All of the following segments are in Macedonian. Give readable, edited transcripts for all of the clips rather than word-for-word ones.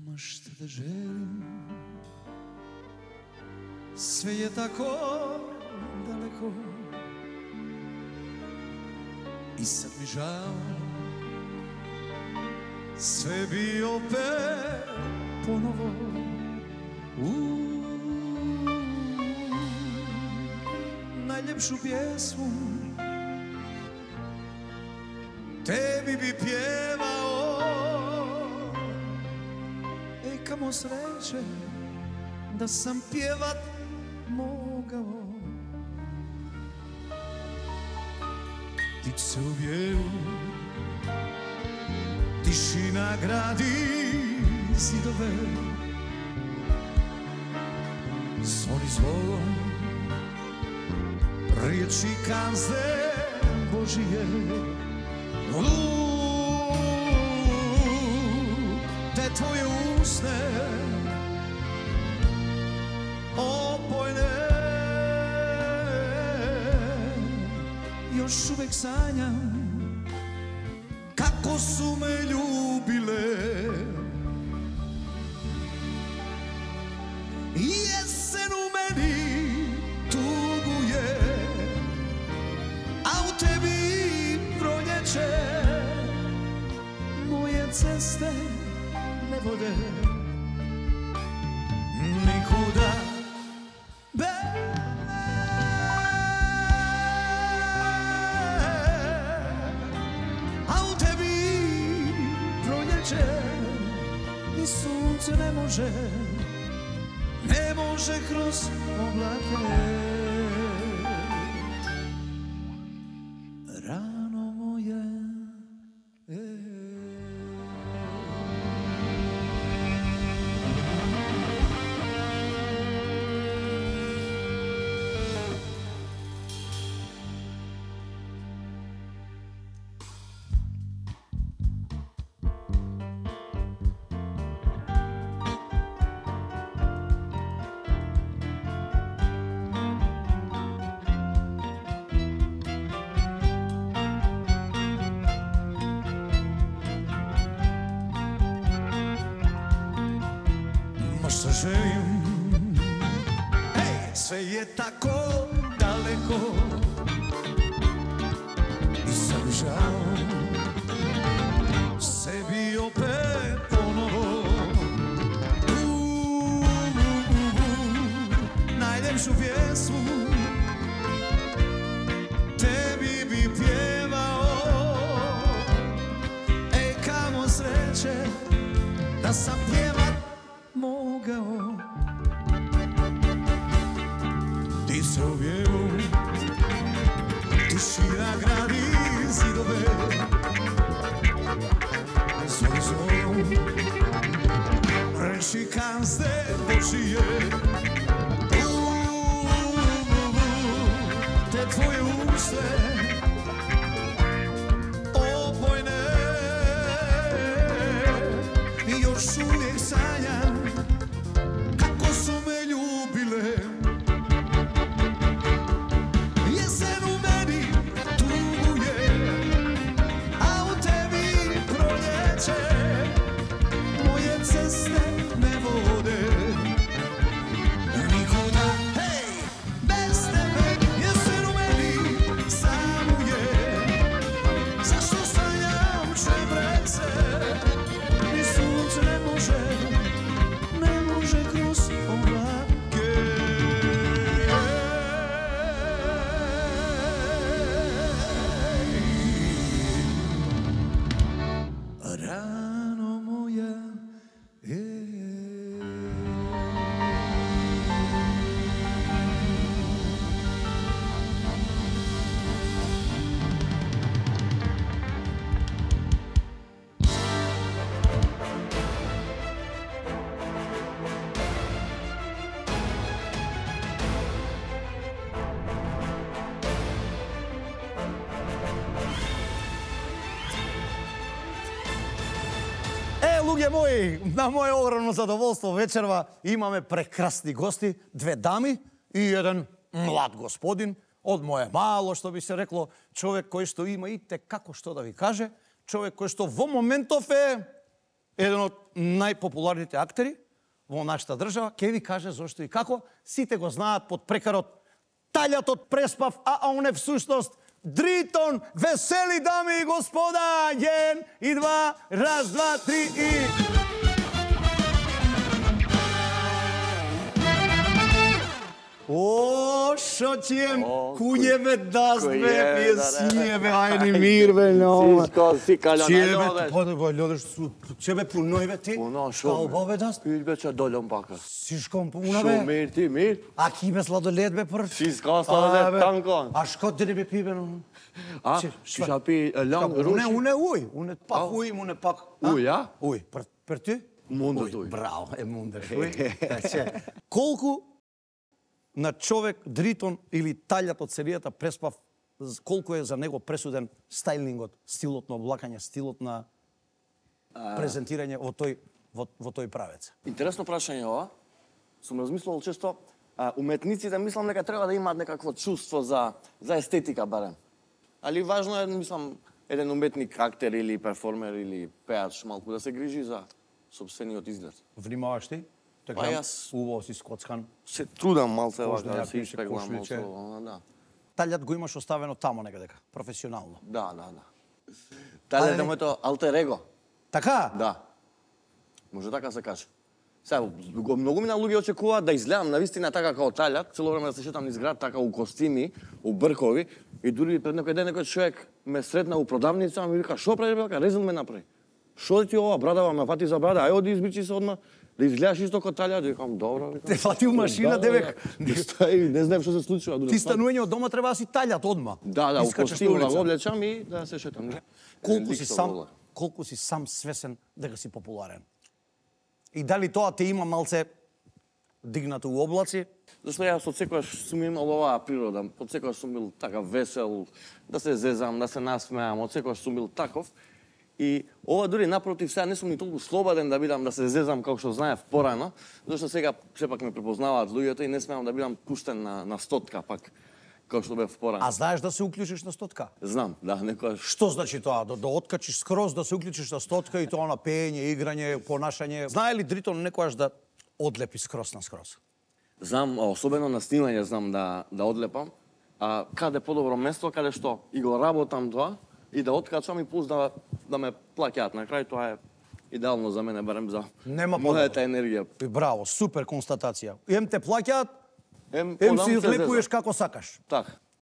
šta da želim, sve je tako daleko i sad mi žao, sve bi opet ponovo najljepšu pjesmu tebi bi pjevao. Kamo sreće da sam pjevat mogao. Ptice u vjeru, tišina gradi zidove, zvoni zvon, riječi kazne Božije. Te tvoje usne opojne, još uvek sanjam kako su me ljubile. Jesen u meni tuguje, a u tebi proljeće. Moje ceste ne vode nikuda, a u tebi proljeće i sunce ne može kroz oblake. Rano moje što želim, sve je tako daleko i sad mi žao, sebi opet ponovo najljepšu pjesmu tebi bi pjevao. Kamo sreće da sam pjevat mogao. Ti se u vjeru, tišina gradi zidove, zvoni zvon, reči kazne Božije. Te tvoje usne opojne, još uvijek sanjam kako su me ljubile. Jesen u meni tuguje, a u tebi proljeće. Moje ceste ne vode nikuda, bez tebe. Jesen u meni samuje, zašto sanjam čebrece. Ni sunce ne može kroz oblake. Rano moja Luge moji, na moje ogromno zadovoljstvo večerva imame prekrasni gosti, dve dami i jedan mlad gospodin od moje malo, što bi se reklo, čovjek koji što ima itekako što da vi kaže, čovjek koji što vo momentov еден од најпопуларните актери во нашата држава, ќе ви каже зошто и како. Сите го знаат под прекарот Талјатот преспав, а он е всушност Дритон. Весели дами и господа, 1 и 2, раз, два, три и... О, шо ти е, куње бе даст бе, пиесије бе, ајни мир бе, но. Си каля Чебе, подобро лодеш, чебе пуној бе ти. Пуно, шо Калба бе даст. Пил бе че долем бака. Сишком пуна Шо бе. мир ти мир? А ки бе сладолед бе прв. Сиска сладолед танкон. А шко ти не бе пи бе, но. А, шиша пи ланг руши. Уне уј, уне пак уј, уне пак. Уј, а? Уј, пр ти? Мундат уј. Браво, е мундат уј. Колку на човек Дритон или Талјат од серијата преспав, колку е за него пресуден стајлингот, стилот на облакање, стилот на презентирање во тој правец? Интересно прашање ова. Сум размислувал често, уметниците мислам дека треба да имаат некакво чувство за естетика барем. Али важно е, мислам, еден уметник, актер или перформер или пеач малку да се грижи за собствениот изглед. Внимаваш ти? Така, јас- убаво си скоцкан. Се трудам малце Кожни вака да се јапише, испеглам кошличе. малце, да. Талјат го имаш оставено тамо некаде, професионално. Да. Талјат е моето алтер его. Така? Да. Може така се каже. Сега, многу мина луѓе очекуваат да изгледам навистина така како Талјат, цело време да се шетам низ град така у костими, у бркови, и дури пред некој ден некој човек ме сретна у продавница, ми вика: "Шо прави бе, резен ме направи. Шо ти ова брадава, ме фати за брада, ај оди избричи се одма, да изгледаш исто како Талјат." Викам: "Добро." Те фати у машина, девек. Не знаем што се случува. Ти станување од дома треба да си Талјат одма. Да, у Искачеш костим на да улица. го облечам и да се шетам. Колку си сам свесен дека си популарен? И дали тоа те има малце дигнато у облаци? Зашто јас од секогаш сум имал оваа природа, од секогаш сум бил така весел, да се зезам, да се насмеам, од секогаш сум бил таков. И ова дури напротив, сега не сум ни толку слободен да бидам да се зезам како што знаев порано, зашто сега сепак ме препознаваат луѓето и не смеам да бидам пуштен на стотка пак, како што бев порано. А знаеш да се уклучиш на стотка? Знам, да, некојаш. Што значи тоа? Да откачиш скроз, да се уклучиш на стотка и тоа на пеење, играње, понашање? Знае ли Дритон некојаш да одлепи скроз на скроз? Знам, особено на снимање знам да одлепам, а каде подобро место, каде што и го работам тоа, и да откачам и плюс да ме плаќаат. На крај тоа е идеално за мене, барем за мојата енергија. Браво, супер констатација. Ем те плаќаат, ем подам си се одлепуеш зезам. како сакаш. Така.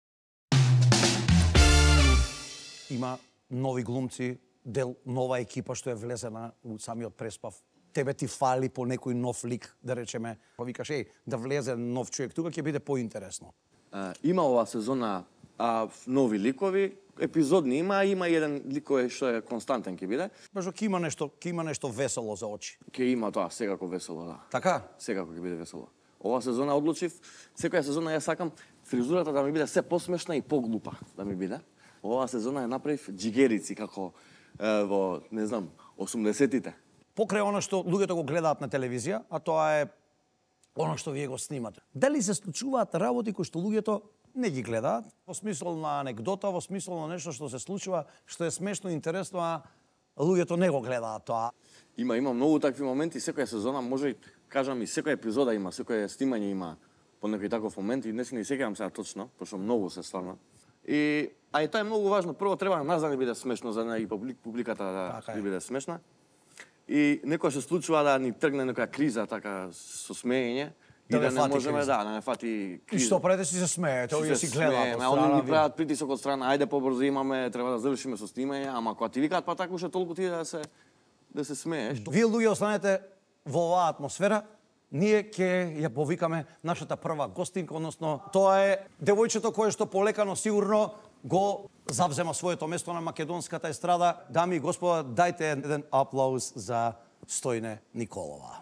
Има нови глумци, дел нова екипа што е влезена у самиот преспав. Тебе ти фали по некој нов лик, да речеме, па викаш, да влезе нов човек тука ќе биде поинтересно. Има ова сезона нови ликови, епизодни има и еден лик кој што е константен ќе биде. Башо ќе има нешто весело за очи. Ќе има тоа, секако весело, да. Така? Секако ќе биде весело. Ова сезона одлучив, секоја сезона ја сакам фризурата да ми биде се посмешна и поглупа да ми биде. Оваа сезона ја направив джигерици како во, не знам, 80-тите. Покрај она што луѓето го гледаат на телевизија, а тоа е она што вие го снимате. Дали се случуваат работи кои што луѓето не ги гледаат, во смисол на анекдота, во смисол на нешто што се случува, што е смешно и интересно, а луѓето не го гледаат тоа? Има многу такви моменти, секоја сезона може, кажам и секоја епизода има, секоја снимање има по некој таков момент и не се ни сеќавам сега точно, пошто многу се стварно. И тоа е многу важно. Прво треба на нас да ни биде смешно, за да и публиката да ни биде смешна. И некој се случува да ни тргне некоја криза така со смеење и да не можеме да не фати криза. И што правите, си се смеете, овие си гледаат. Они ни прават притисок од страна, ајде побрзо имаме, треба да завршиме со снимање, ама кога ти викаат па така уште толку ти да се смееш. Вие луѓе останете во оваа атмосфера, ние ќе ја повикаме нашата прва гостинка, односно тоа е девојчето кое што полекано сигурно го завзема своето место на македонската естрада. Дами и господа, дајте еден аплауз за Стојне Николова.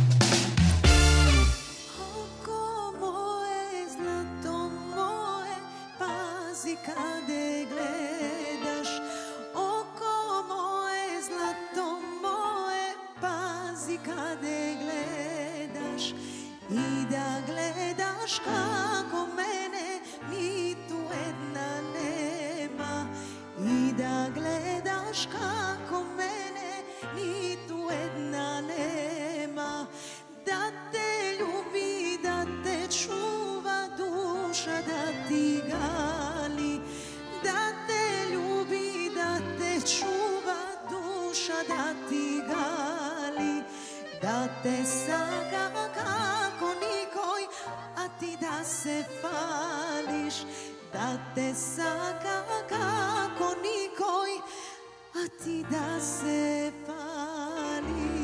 Каде гледаш, око мое злато мое, пази каде гледаш и да гледаш како мене, ниту една нема, и да гледаш како мене, ниту една te saka kako nikoj, a ti da se fališ. Da te saka kako nikoj, a ti da se fališ.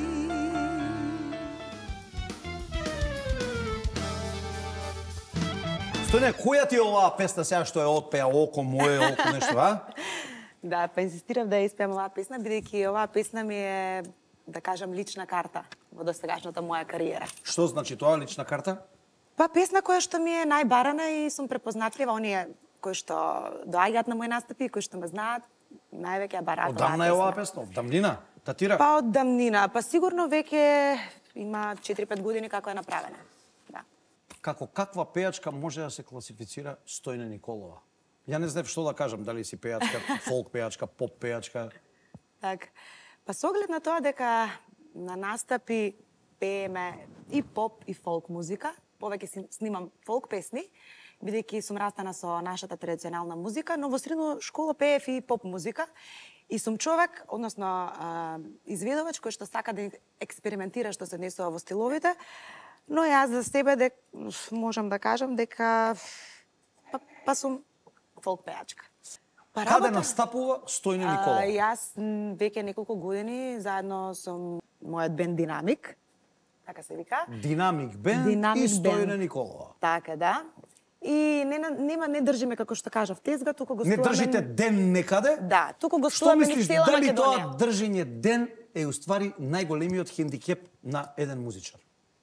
Стојне, која ти е оваа песна сега што е отпеа око мое, око нешто, а? Да, па инсистирав да ја испеам оваа песна, бидејќи оваа песна ми е, да кажам, лична карта во досегашната моја кариера. Што значи тоа лична карта? Па песна која што ми е најбарана и сум препознатлива, оние кои што доаѓаат на мои настапи, кои што ме знаат, највеќе ја бараат Одамна е оваа песна, од давнина, татира. Па од давнина, па сигурно веќе има 4-5 години како е направена. Да. Како каква пејачка може да се класифицира Стојна Николова? Ја не знам што да кажам, дали си пејачка, фолк пејачка, поп пејачка. Так. Па со оглед на тоа дека на настапи пееме и поп и фолк музика, повеќе снимам фолк песни, бидејќи сум растана со нашата традиционална музика, но во средна школа пеев и поп музика. И сум човек, односно изведувач кој што сака да експериментира што се однесува во стиловите, но јас за себе можам да кажам дека па сум фолк пејачка. Па Каде настапува Стојна Николова? Јас веќе неколку години заедно со мојот бенд Динамик, така се вика. Динамик бенд Динамик и Стојна бенд. Николова. Така, да. И не држиме, како што кажав, тезга, туку го Не стуваме... држите ден некаде? Да, туку го Што стуваме низ мислиш, цела дали Македонија. тоа држење ден е уствари најголемиот хендикеп на еден музичар?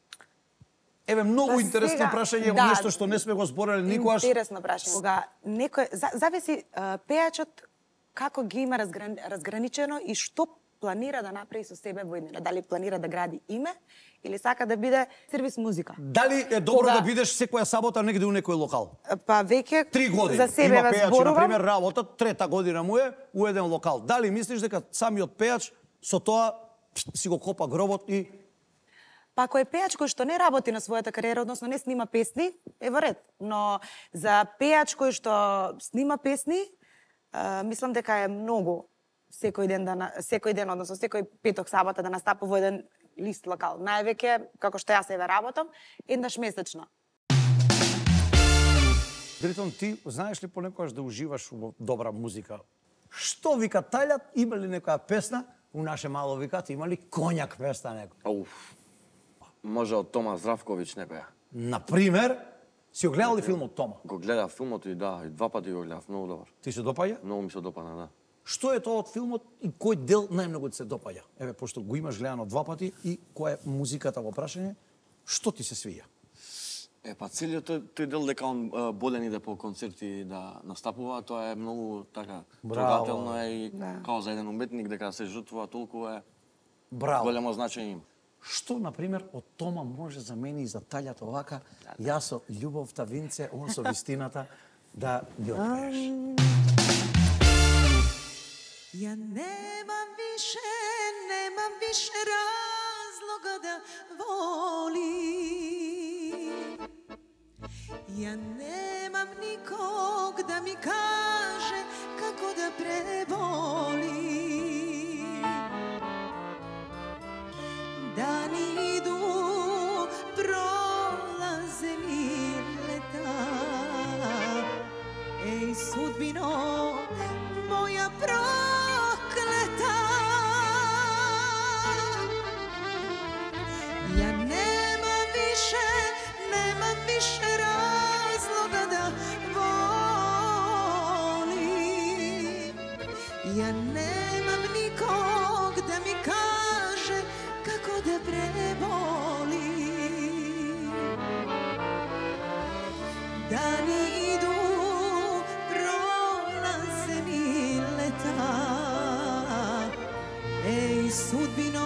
Еве многу Па интересно сега, прашање, да. нешто што не сме го збореле никогаш. Интересно прашање. Кога некој зависи пејачот како ги има разграничено и што планира да направи со себе во иднина. Дали планира да гради име или сака да биде сервис музика. Дали е добро Кога- да бидеш секоја сабота негде у некој локал? Па веќе 3 години. за себе Има ве пејачи, зборувам. например, работа, трета година му е у еден локал. Дали мислиш дека самиот пејач со тоа си го копа гробот и Па ако е пејач кој што не работи на својата кариера, односно не снима песни, е во ред. Но за пејач кој што снима песни, мислам дека е многу секој ден, односно секој петок, сабота да настапува во еден лист локал. Највеќе, како што јас еве работам, еднаш месечно. Дритон, ти знаеш ли понекогаш да уживаш во добра музика? Што вика Тајлат, има ли некоја песна? У наше мало викат, има ли коњак песна некој? Ауф. Може од Тома Здравковиќ некоја. Например, си го гледал ли филмот Тома? Го гледав филмот и да, и 2 пати го гледав, многу добар. Ти се допаѓа? Многу ми се допадна, да. Што е тоа од филмот и кој дел најмногу ти се допаѓа? Еве, пошто го имаш гледано 2 пати и која е музиката во прашање, што ти се свија? Па целиот тој дел дека он боден иде по концерти да настапува, тоа е многу така Браво. трогателно е и Да. као за еден уметник дека се жртвува толку е Браво. големо значење има. Што, например, од Тома може за мене и за Тајлат овака, јас со љубовта винце, он со вистината, да ги отпееш? Ja nemam više razloga da volim. Ja nemam nikog da mi kaže kako da prebolim. Dani idu, prolaze mi leta. Ej, sudbino moja prokleta. Ja nemam više razloga da volim. Ja nemam nikog da mi kaže kako da prebolim. Dani idu, prolaze mi leta. Ej, sudbino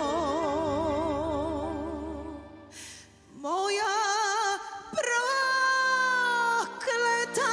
moja prokleta.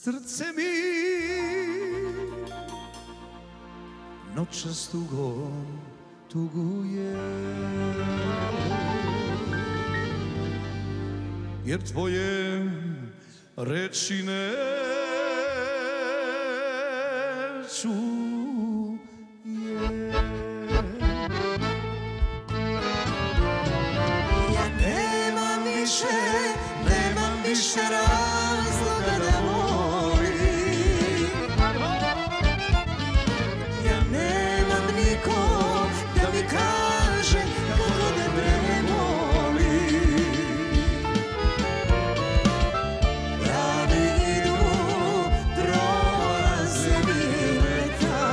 Srce mi noćas tugom tuguje, jer tvoje reči ne čuje. Ja nemam više razloga da volim. Ja nemam nikog da mi kaže kako da premolim. Dani idu, prolaze mi leta.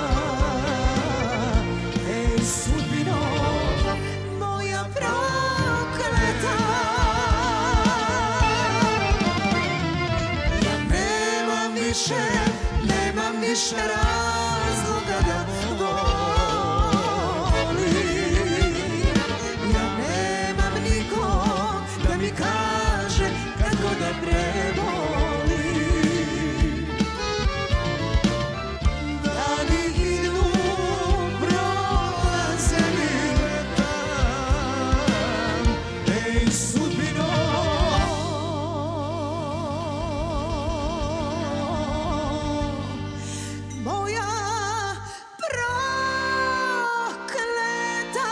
Ej, sudbino moja prokleta. Nemam više razloga da volim. Ja nemam nikog da mi kaže kako da prebolim. Dani idu, prolaze mi leta. Ej, sudbino moja prokleta.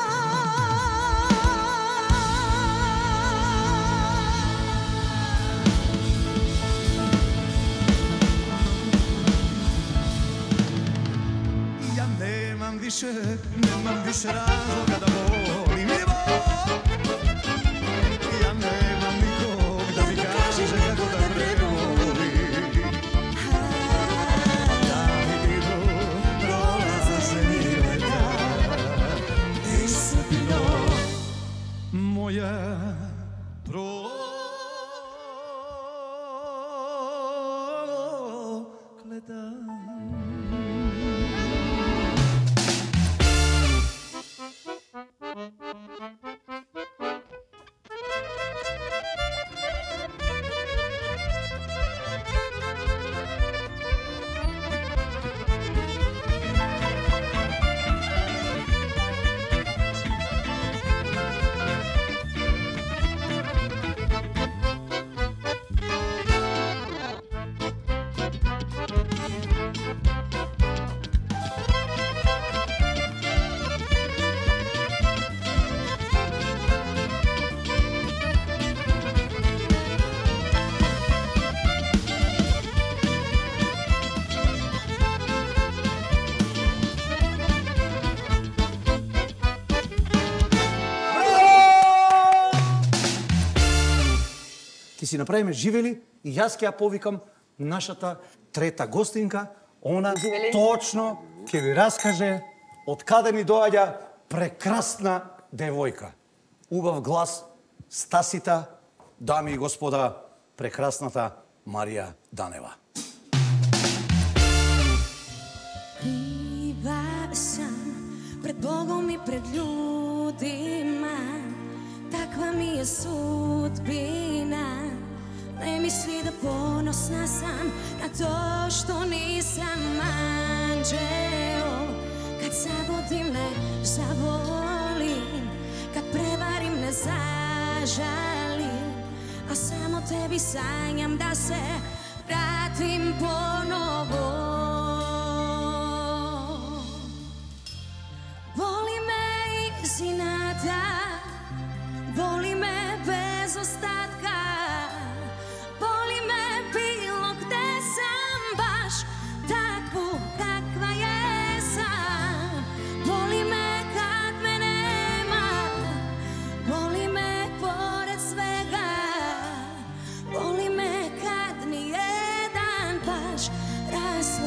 Ja nemam više razloga da volim. Ja nemam nikog da mi kaže kako da prevolim. Dani idu, prolaze mi leta. Ej, sudbino moja prokleta. Ке си направиме живели и јас ќе ја повикам нашата трета гостинка. Она точно ќе ви раскаже од каде ни доаѓа прекрасна девојка. Убав глас, стасита, дами и господа, прекрасната Марија Данева. Крива сам пред Богом и пред ljudima, takva mi je sudbina. Ne misli da ponosna sam na to što nisam anđeo. Kad zabudim ne zavolim, kad prevarim ne zažalim, a samo tebi sanjam da se vratim ponovo. Voli me iz inata, voli me bez ostatka, voli me bilo gde sam baš takvu kakva jesam. Voli me kad me nema, voli me pored svega, voli me kad nijedan baš raz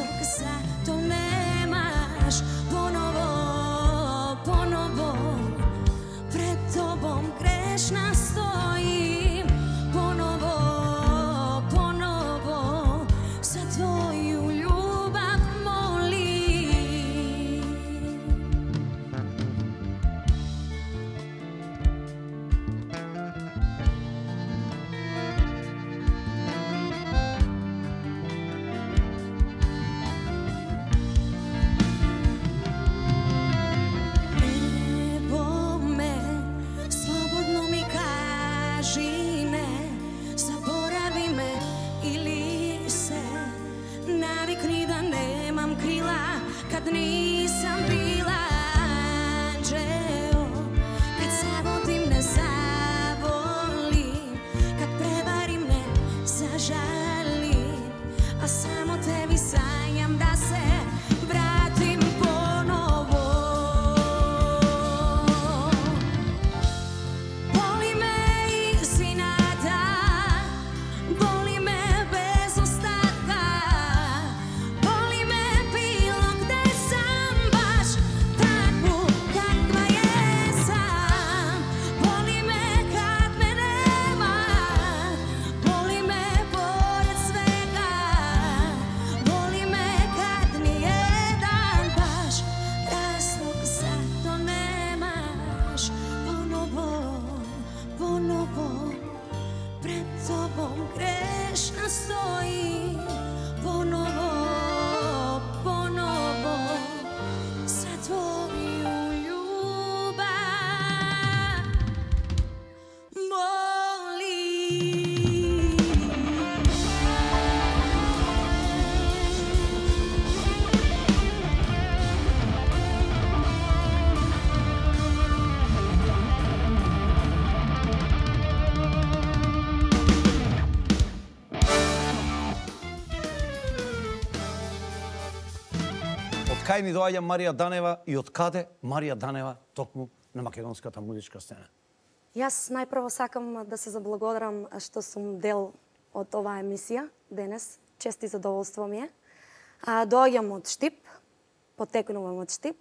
кај ни доаѓа Марија Данева и од каде Марија Данева токму на македонската музичка сцена? Јас најпрво сакам да се заблагодарам што сум дел од оваа емисија денес. Чест и задоволство ми е. Доаѓам од Штип, потекнувам од Штип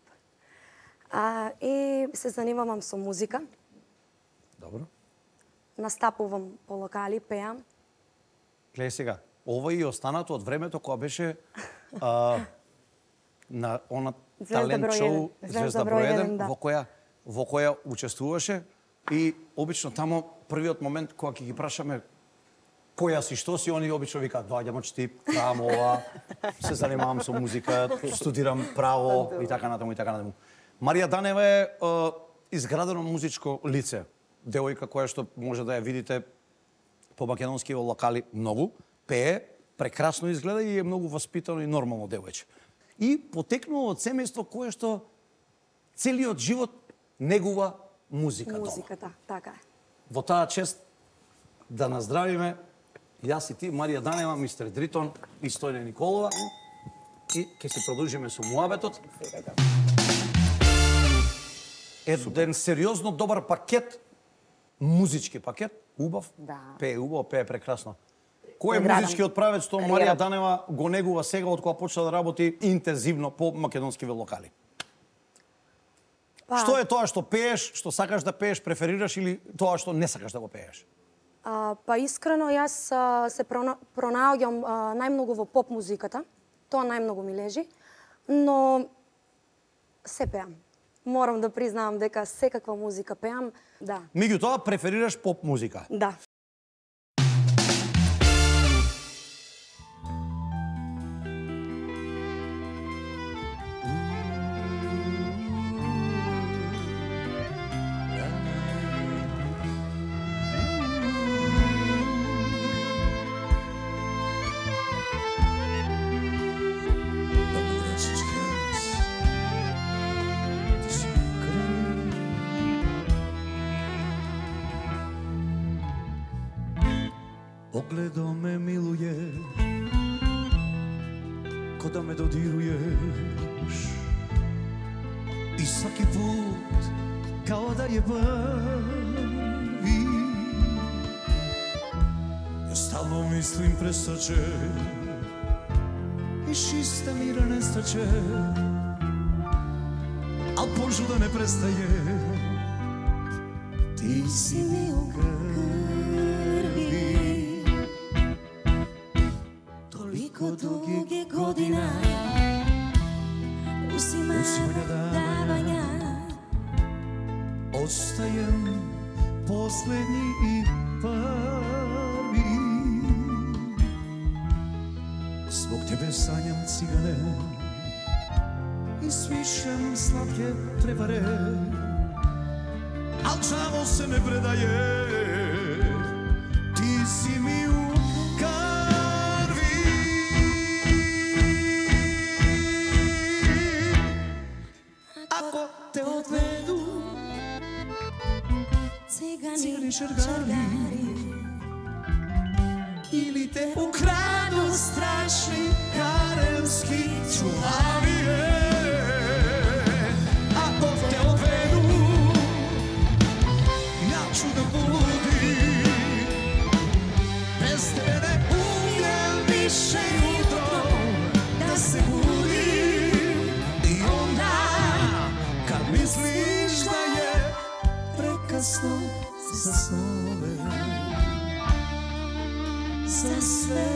и се занимавам со музика. Добро. Настапувам по локали, пеам. Гледај сега, ова и останато од времето кога беше на она талент шоу Звезда број 1, да. во која учествуваше и обично тамо првиот момент кога ќе ги прашаме која си, што си, они обично викаат доаѓам од Штип, правам ова, се занимавам со музика, студирам право и така натаму и така натаму. Марија Данева е изградено музичко лице, девојка која што може да ја видите по македонски локали многу, пее, прекрасно изгледа и е многу воспитано и нормално девојче. И потекнува од семејство кое што целиот живот негува музика дома. Музиката, така е. Во таа чест да наздравиме јас и ти, Марија Данева, мистер Дритон и Стојна Николова и ќе си продолжиме со муабетот. Еден сериозно добар пакет, музички пакет, убав, Да. пее убаво, пее прекрасно. Кој е Градам. музичкиот правец што Кариера. Марија Данева го негува сега од кога почна да работи интензивно по македонски локали? Што е тоа што пееш, што сакаш да пееш, преферираш или тоа што не сакаш да го пееш? Па искрено јас се пронаоѓам најмногу во поп музиката. Тоа најмногу ми лежи, но се пеам. Морам да признавам дека секаква музика пеам, да. Меѓутоа преферираш поп музика. Да. Погледом ме милуе, ко да ме додируеш. И сваки пут, као да ја први. Ја стално мислим престаче, и шиста мира нестаче, ал пожуда не престае. Ти си ми у крви. Толико дуги година Усимања давања Остаjem последни и први. Zbog tebe sanjam cigane i svišem slatke prevare, al đavo se ne predaje, ti si mi u krvi. Ako te odvedu Цигани шаргари ili te ukradu strašni karenski čuvarije. Ako te odvedu, ja ću da budim, bez tebe ne umiem više jutro da se budim. I onda, kad misliš da je prekasno za snove, za sve.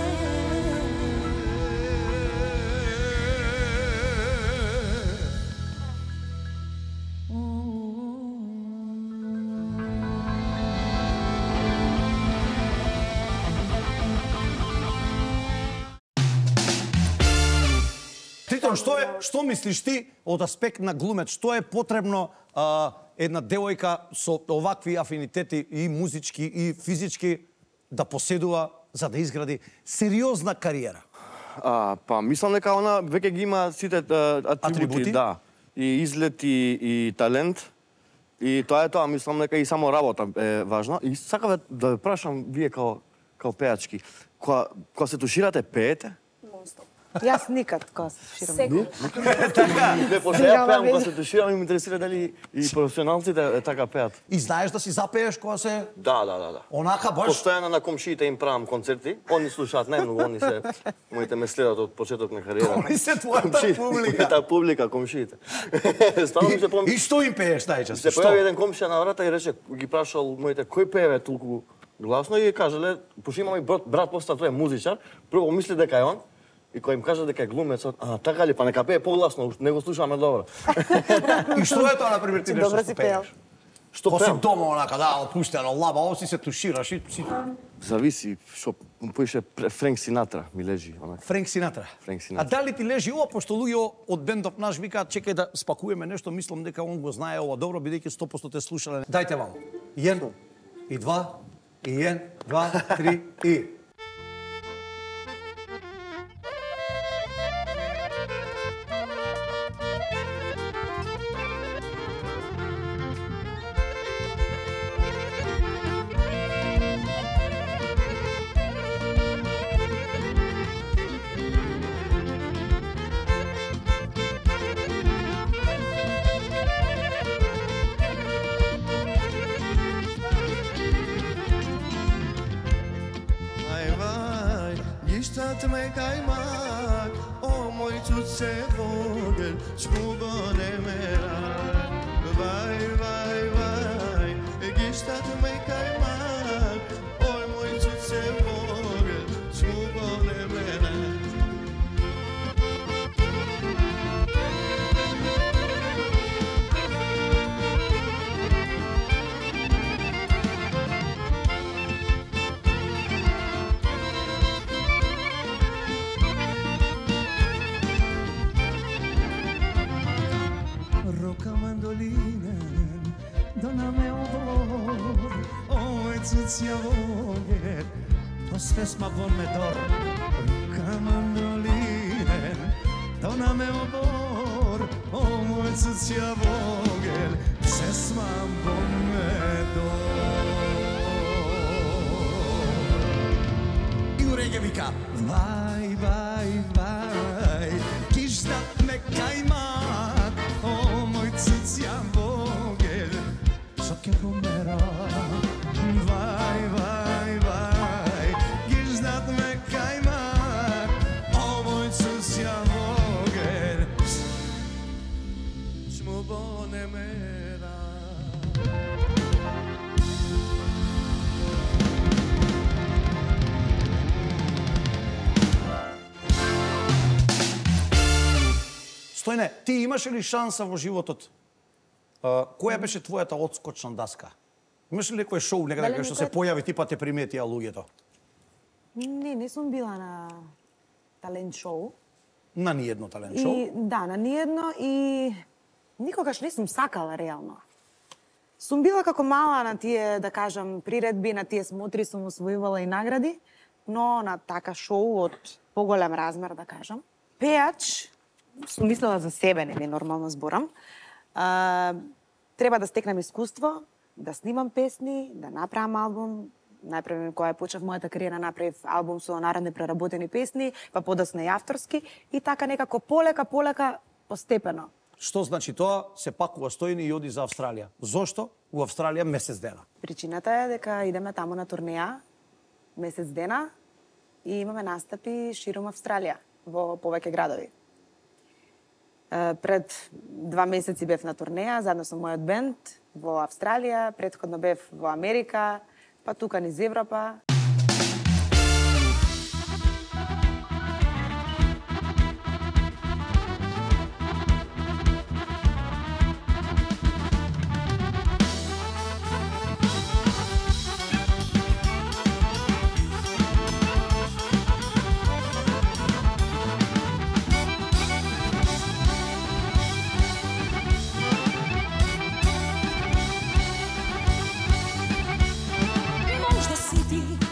Тритон, што мислиш ти од аспект на глумец? Што е потребно една девојка со овакви афинитети и музички и физички да поседува за да изгради сериозна кариера? Па мислам дека она веќе ги има сите атрибути, да. И изглед и талент. И тоа е тоа, мислам дека и само работа е важна. И сакам да ве прашам вие као пеачки, кога се туширате, пеете? Нон-стоп. Јас никад, Кост, ширам. Не, пошто ја пеам кога се туширам и ме интересира дали и професионалците така пеат. И знаеш да си запееш кога се Да. онака баш Постојано на комшиите им правам концерти. Они слушаат најмногу, они се моите ме следат од почеток на кариера. кои се твојата публика. Мојата публика, комшиите. Ставно ми се помни. И што им пееш најчесто? Се Што? појави еден комшија на врата и рече, ги прашал моите кој пее толку гласно и кажале, пошто има мој брат поста тој е музичар, прво мисли дека е он. И кој им кажа дека е глумецот, така ли, па нека пее погласно, не го слушаме добро. И што е тоа, например, ти Добро нешто си што пееш? Што Ко си пеам? дома онака, да, опуштено, лаба, ово си се тушираш и си... Зависи, што поише Френк Синатра ми лежи, онака. Френк Синатра. Френк А Синатра. дали ти лежи ова, пошто луѓе од бендов наш викаат, чекај да спакуваме нешто, мислам дека он го знае ова добро, бидејќи 100% те слушале. Дајте вам. 1 и 2 и 1, 2, 3 и... Gishtat me kajmak, o moj cuce vogel, smugone merak. Vaj, gishtat me kajmak, o moj cuce vogel, smugone merak. Roka mandolina, dona me odor, oj cucja vogel, to svesma von me dor. Roka mandolina, dona me odor, oj cucja vogel, svesma von me dor. И уреѓе вика, Vaj, gishtat me kajmak, o moj cucja vogel, so ke komera. Vaj, gishtat me kajmak, o moj cucja vogel, smubone mera. Стојне, ти имаше ли шанса во животот? Која беше твојата одскочна даска? Имаш ли некој шоу некаде Дали кај што се некој- појави типа те приметија луѓето? Не сум била на талент шоу. На ниедно талент шоу. И да, на ниедно и никогаш не сум сакала реално. Сум била како мала на тие, да кажам, приредби, на тие смотри сум освојувала и награди, но на така шоу од поголем размер, да кажам. Пеач, сум мислела за себе, нели, нормално зборам. Треба да стекнам искуство, да снимам песни, да направам албум. Најпрво кога почнав мојата кариера, направив албум со народни преработени песни, па подоцна и авторски, и така некако полека, постепено. Што значи тоа? Се пакува Стојни и оди за Австралија. Зошто? У Австралија месец дена. Причината е дека идеме таму на турнеја месец дена и имаме настапи широм Австралија во повеќе градови. Пред 2 месеци бев на турнеја заедно со мојот бенд во Австралија, претходно бев во Америка, па тука низ Европа. Možda si ti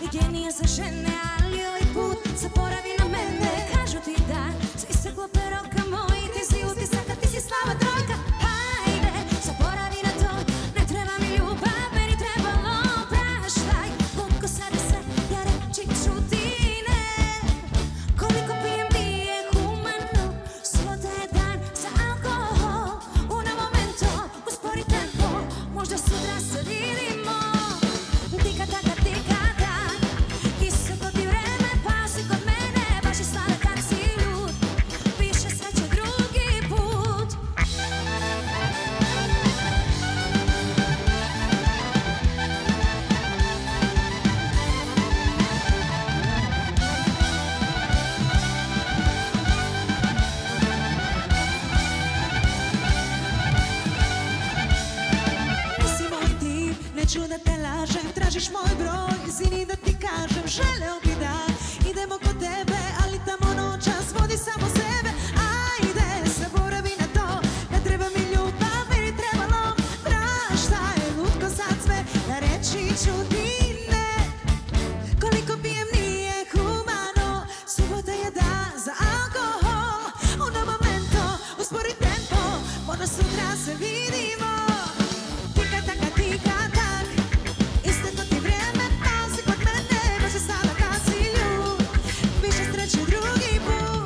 da te lažem, tražiš moj broj, izvini da ti kažem, želeo bi da idemo kod tebe, ali tamo noćas vodi samo sebe. Ajde, zaboravi na to, ne treba mi ljubav, meni treba lom. Prašta je lutko sad sve, da reći ću ti ne. Koliko pijem nije humano, subota je dan za alkohol. Uno momento, uspori tempo, možda sutra se vidimo. Tika taka tika tak, isteklo ti vrijeme, pazi kod mene, može sada kad si ljud, više sreće drugi put.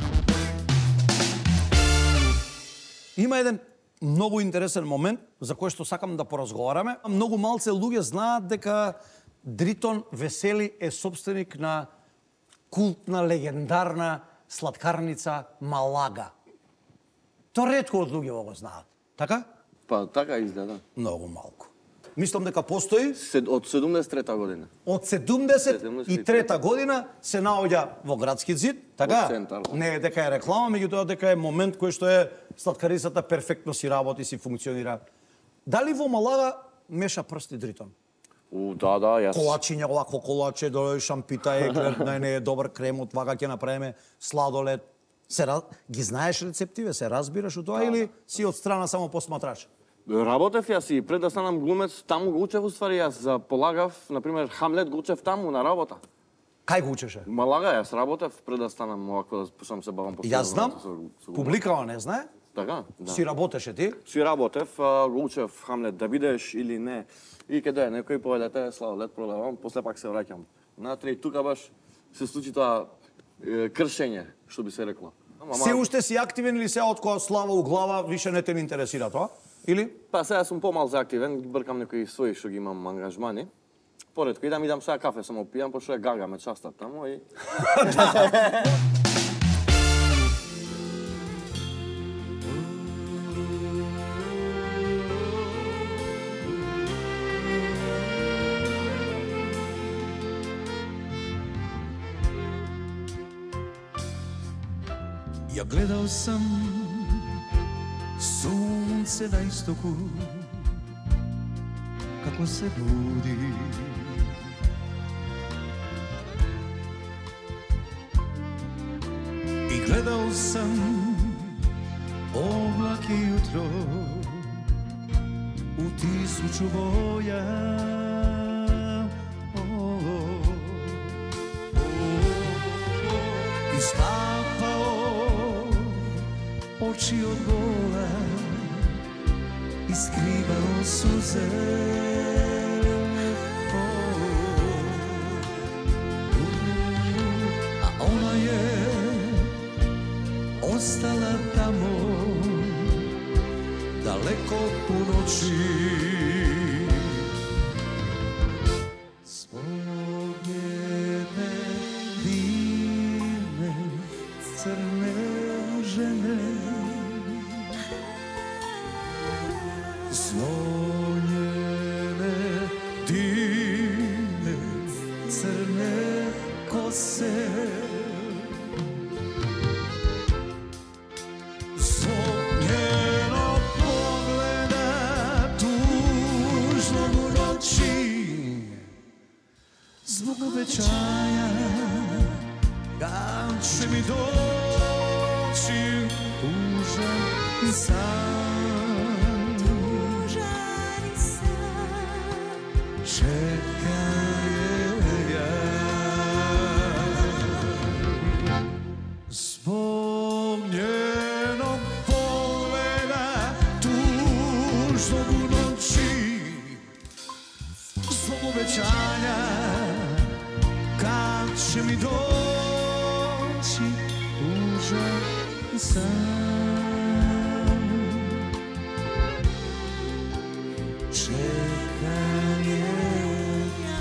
Има еден многу интересен момент за кој што сакам да поразговараме. Многу малце луѓе знаат дека Дритон Весели е собственик на култна, легендарна сладкарница Малага. То ретко од луѓе го знаат. Така? Па така изгледа. Многу малку. Мислам дека постои. Од 73-та година. Од 73-та година се наоѓа во градски зид, така? Во центар. Не е дека е реклама, меѓутоа дека е момент кој што е сладкарицата перфектно си работи, си функционира. Дали во Малага меша прсти Дритон? Да, јас... Колачиња, овако колаче, доле шампита, еклер, не е добар крем, од вака ќе направиме сладолед. Ги знаеш рецептиве, се разбираш од тоа или си од страна само посматрач? Работев јас и пред да станам глумец, таму го учев уствари, јас полагав, например, Хамлет го учев таму на работа. Кај го учеше? Малага јас работев пред да станам овако да почнам се бавам Јас знам, публикава не знае. Така, да. Си работеше ти? Си работев, го учев Хамлет да бидеш или не. И каде некој поведете, сладолед продавам, после пак се враќам. Натре и тука баш се случи тоа кршење, што би се рекло. Се уште си активен или се од која слава у глава више не те интересира тоа? Или? Па сега сум помал за активен, бркам некои своји што ги имам ангажмани. Поредко идам сега кафе само пијам, пошто е гага ме частат таму и... Ja gledao sam sunce na istoku kako se budi. I gledao sam oblake jutro u tisuću boja. I skapao oči od bola i skrivao suze. A ona je ostala tamo daleko u noći. Svog jedne divne crne žene, zvonjene divne crne kose, zbog njenog pogleda tužnog u noći, zbog obećanja kad će mi doći tužan i sam, Tužan i sam, čekam je ja. Zbog njenog pogleda tužnog u noći, zbog obećanja kad će mi doći tužan i sam, čekam je ja.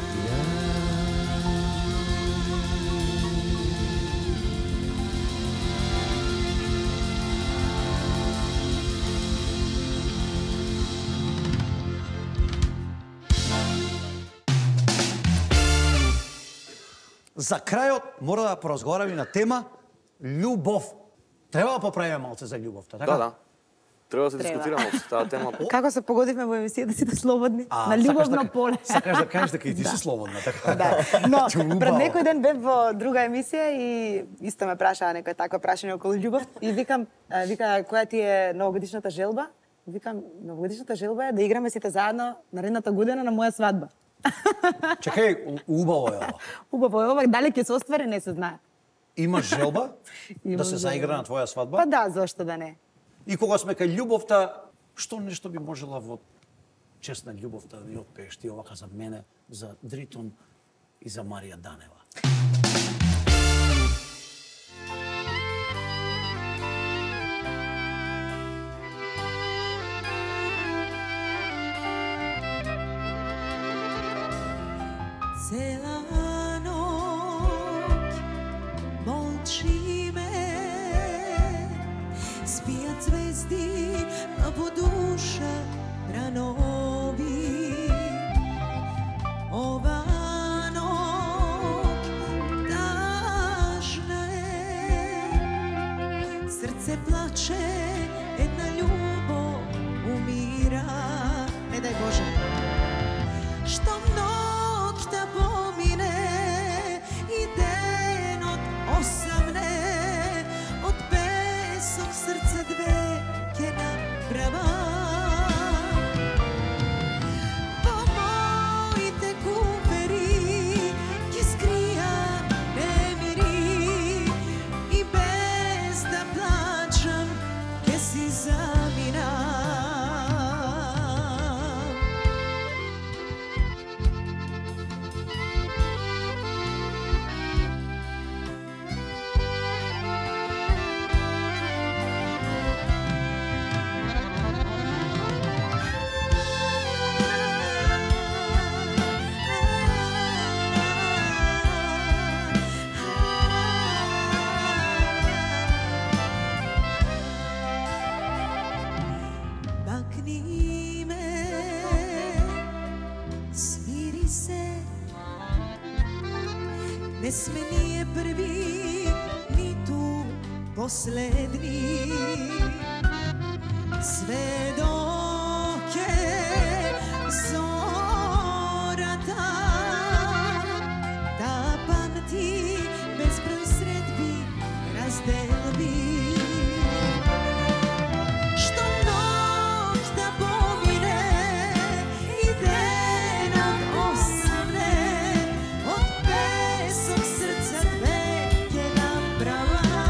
За крајот мора да поразговараме на тема љубов. Треба да поправиме малце за љубовта, така? Да. Треба да се дискутираме од таа тема. Како се погодивме во емисија да сите слободни? На љубовно поле. Сакаш да кажеш дека и ти си слободна, така? Да. Но пред некој ден бев во друга емисија и исто ме прашаа некој такво прашање околу љубов и вика која ти е новогодишната желба? Викам, новогодишната желба е да играме сите заедно наредната година на моја свадба. Чекај, убаво е ова. Убаво е ова, дали ќе се оствари не се знае. Имаш желба Имам да се желба. заигра на твоја свадба? Па да, зошто да не? И кога сме кај љубовта, што нешто би можела во чест на љубовта да ја отпееш ти овака за мене, за Дритон и за Марија Данева? Cela noć molči me, spijat zvezdi, a po duša ranovi. Ova noć tažna je, srce plače, jedna ljubav umira. Ne daj Bože. Što nokta pomine i den osamne, od pesog srca dve ke naprava. Po mojte kuperi ke skrija nemiri i bez da plaćam ke si zamina. Makni me, smiri se, ne sme nije prvi, ni tu poslednji. Sve dok je zora da pamti bezbroj sredbi razdelbi. Što nokta pomine i den osamne, od pesog srca dve ke naprava.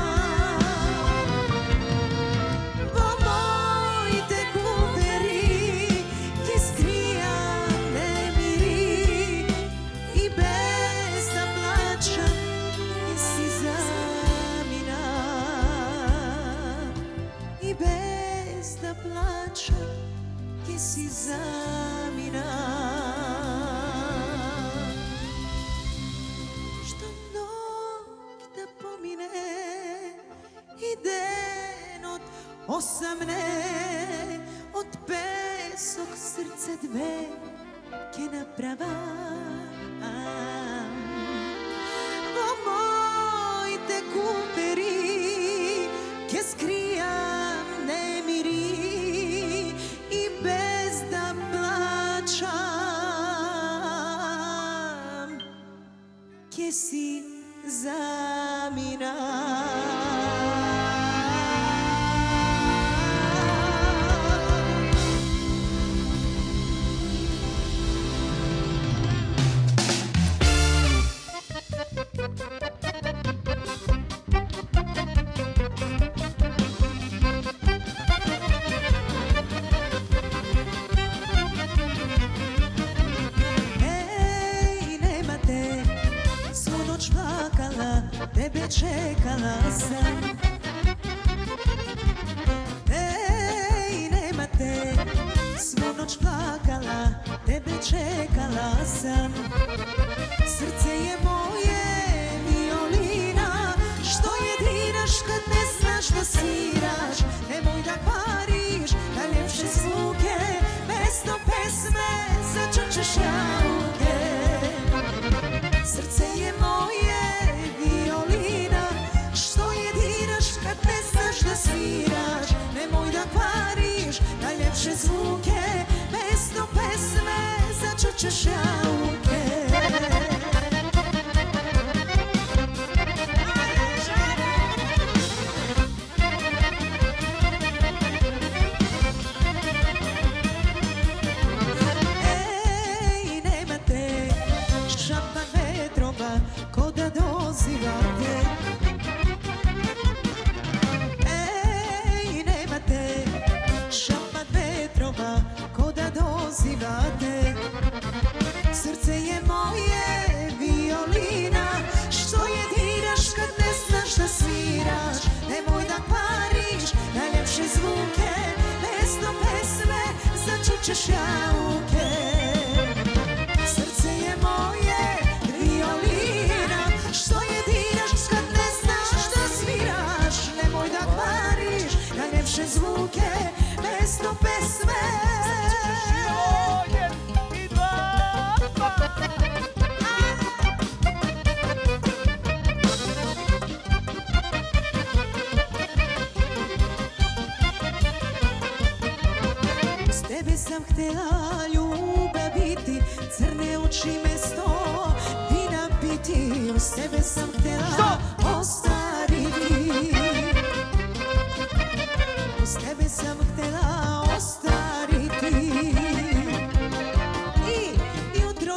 Po mojte kuperi ke skrija nemiri i bez da plaćam ke si zamina. I bez da plaćam ke si zamina. Što nokta pomine i den od osamne, od pesog srca dve ke naprava. Po mojte kuperi ke skrijam nemiri i bez da plaćam ke si zamina. Ej, nema te, svu noć plakala, tebe čekala sam. Ej, nema te, svu noć plakala, tebe čekala sam. Srce je moje violina, što jedinaš kad ne znaš da sviraš. Nemoj da pariš najljepše zvuke, mesto pesme začučeš jauke. Srce je moje violina, što jedinaš kad ne znaš da sviraš. Nemoj da pariš najljepše zvuke, mesto pesme začućeš jauke. Ej, nema te, šapan vetrova, ko da dozivate. Ej, nema te, šapan vetrova, ko da dozivate. Srce je moje violina, što je diraš kad ne znaš da sviraš. Nemoj da kvariš najljepše zvuke, mesto pesme začućeš jauke. Srce je moje violina, što je diraš kad ne znaš da sviraš. Nemoj da kvariš najljepše zvuke, mesto pesme. S tebe sam htjela ljubav biti, crne oči mesto vina piti. S tebe sam htjela ostariti. S tebe sam htjela ostariti. I jutro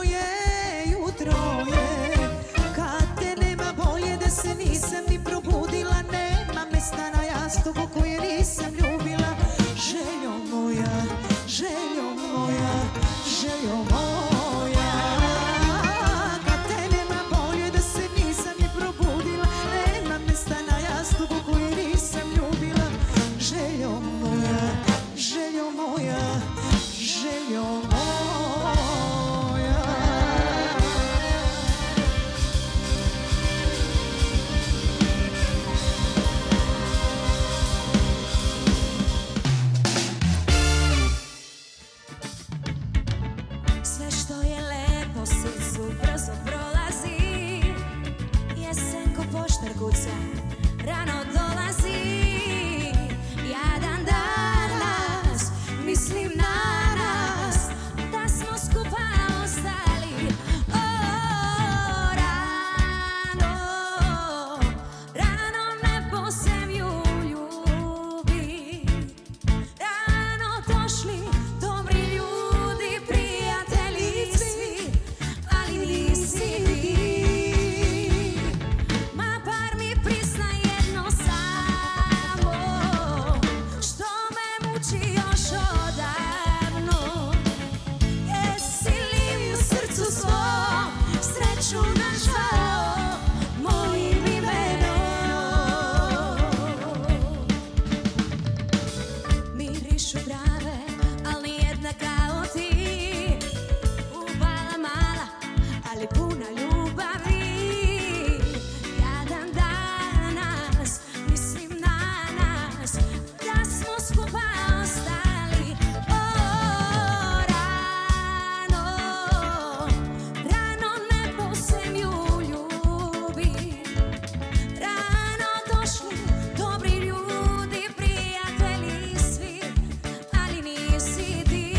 je, kad te nema bolje da se nisam ni probudila. Nema mesta na jastuku koje nisam ljubila. Željo moja, željo moja, željo moja. Kad te nema bolje da se nisam ni probudila. Nema mesta na jastuku koje nisam ljubila. Željo moja, željo moja, željo moja. Sve što je lepo srcu brzo prolazi. Jesen ko poštar kuca, rano dolazi. Jadan danas, mislim na nas, da smo skupa ostali. O, rano, rano nebo zemlju ljubi. Rano došli dobri ljudi, prijatelji svi, ali nisi ti. Ma bar mi priznaj jedno samo, što me muči još odavno. Jesi li u srcu svom sreću našao mojim imenom? Mirišu brave, al nijedna kao ti. Ubala mala, ali puna ljubavi. Jadan danas, mislim na nas, da smo skupa ostali. O, rano, rano nebo zemlju ljubi. Rano došli dobri ljudi, prijatelji svi, ali nisi ti.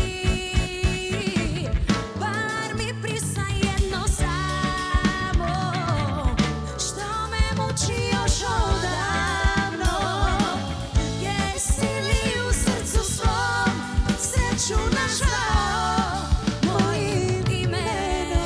Bar mi priznaj jedno samo, što me muči još odavno. Jesi li u srcu svom sreću našao mojim imenom?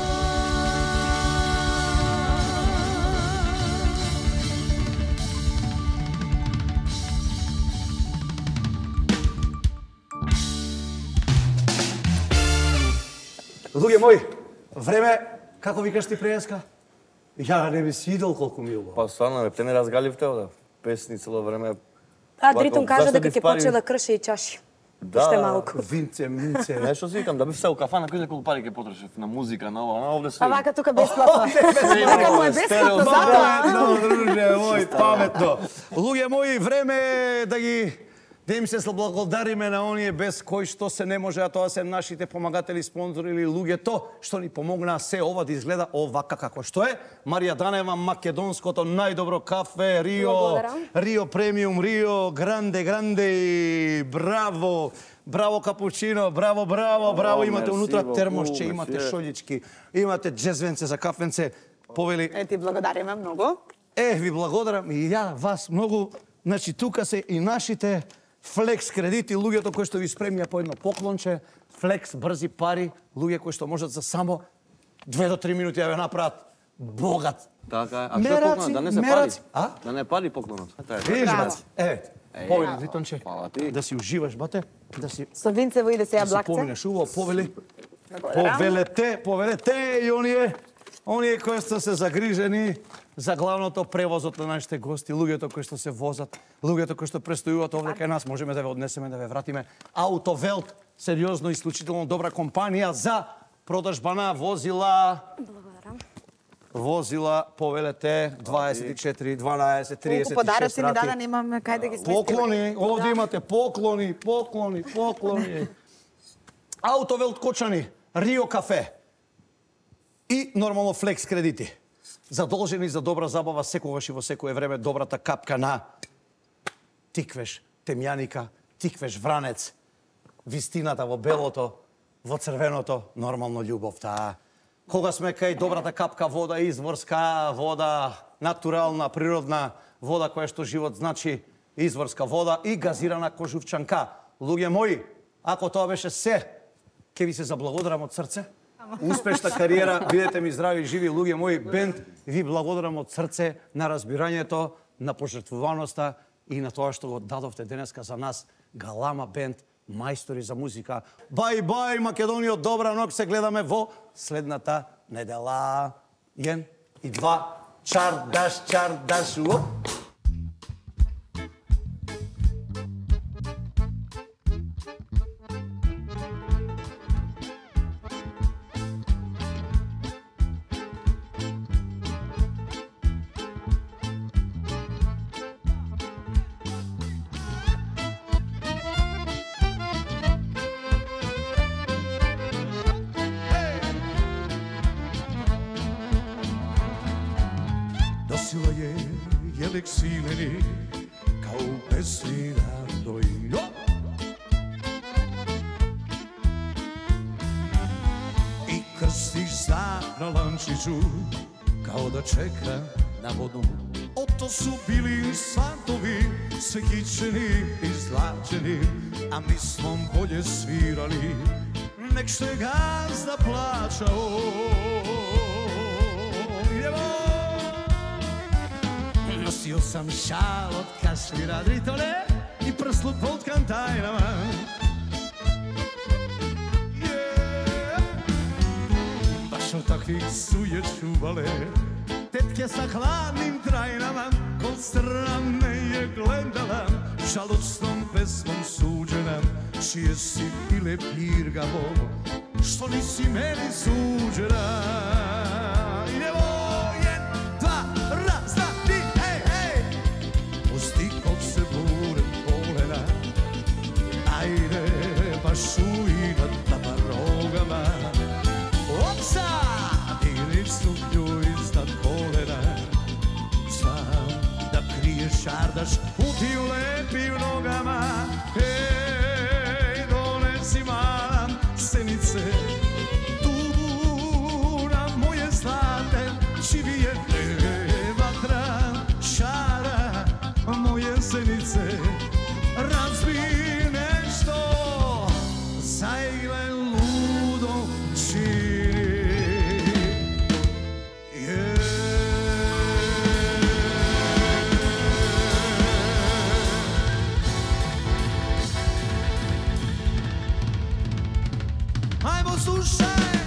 Луѓе мои, време, како викаш ти пријаска? Ја не би си видел колку ми е убаво. Па стварно, те не разгаливте овде. Песни цело време. Дритон кажа Зашто дека ги ќе впари? почне да крши и чаши. Да, Уште да, малку. Винце, минце. Нешто си викам, да би се у кафана, кој знае колку пари ќе потрошев на музика, на ова, на овде се. А вака тука бесплатно. Вака му е бесплатно, затоа. Паметно, друже мој, паметно. Луѓе мои, време е да им се благодариме на оние без кои што се не може, а тоа се нашите помагатели, спонзори или луѓето што ни помогнаа се ова да изгледа овака како што е. Марија Данева, македонското најдобро кафе, Рио, Благодарам. Рио премиум, Рио, гранде, браво. браво капучино, браво, браво, браво. Имате мерси, унутра beaucoup, термосче, имате месие. шолички, имате джезвенце за кафенце. Повели, Ти благодариме многу. ви благодарам и ја вас многу. Значи, тука се и нашите флекс кредити, луѓето кои што ви спремија по едно поклонче, флекс, брзи пари, луѓе кои што можат за само 2 до 3 минути да ве направат богат. Така е. А што е поклонот? Да не се пари? мераци. А? Да не пари поклонот. Видиш, Браво. брат? Повели, Витонче, Фала ти. да си уживаш, бате, да си Со винцево иде се да си јаблакце. поминеш убаво, повели. Благодарам. Повелете и оние кои што се загрижени за главното превозот на нашите гости, луѓето кои што се возат, луѓето кои што престојуваат овде кај нас, можеме да ве однесеме, да ве вратиме. Аутовелт, сериозно и исклучително добра компанија за продажба на возила. Благодарам. Возила, повелете, 24, 12, 36 Колку подаръци ни даде, рати. немаме кај да ги сместиме. Поклони, овде имате поклони. Аутовелт Кочани, Рио кафе и нормално флекс кредити. Задолжени за добра забава секогаш и во секое време добрата капка на тиквеш, темјаника, тиквеш вранец, вистината во белото, во црвеното, нормално љубовта. Кога сме кај добрата капка вода, изворска вода, натурална, природна вода која што живот значи, изворска вода и газирана кожувчанка. Луѓе мои, ако тоа беше се, ќе ви се заблагодарам од срце. Успешна кариера, бидете ми здрави, живи луѓе мои, бенд, ви благодарам од срце на разбирањето, на пожртвуваноста и на тоа што го дадовте денеска за нас, галама бенд, мајстори за музика. Бај, Македонија, добра ног, се гледаме во следната недела. 1 и 2, чардаш, оп. Носила je jelek sileni kao pesmi radoj. I krstiš znak na lančiću kao da čeka na vodu. Oto su bili svantovi, sve kićeni i zlačeni, a mi smo bolje svirali, nek što je gazda plaćao. Nosio sam šal od kašmira dritole i prsluk potkan tajnama. Baš od takvih su je čuvale tetke sa hladnim trajnama. Kod strane je gledala, žalostnom pesmom suđena, čije si bile pirgavo, što nisi meni suđena. Šujivat na parogama, opsa, dirić suplju iznad kolena. Znam da kriješ šardaš, puti u lepim nogama. Hej, donesi mala senice, tu na moje zlate, čivije vatra, šara moje senice, razbi nešto. Zajle ludo čini. Ajmo slušaj.